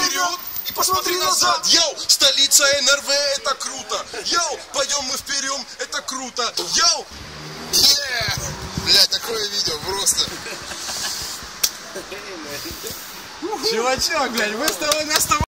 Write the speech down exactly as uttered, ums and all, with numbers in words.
вперед и посмотри назад. Йоу, столица эн эр вэ, это круто. Йоу, пойдем мы вперед, это круто. Йоу. Yeah! Блядь, такое видео просто. Чувачок, блядь, мы с тобой, нас с тобой